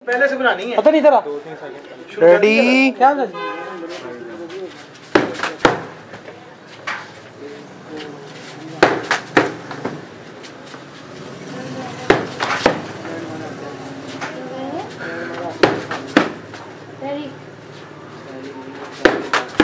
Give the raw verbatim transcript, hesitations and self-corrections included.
पहले से बनानी है। पता नहीं तेरा। रेडी क्या Ready.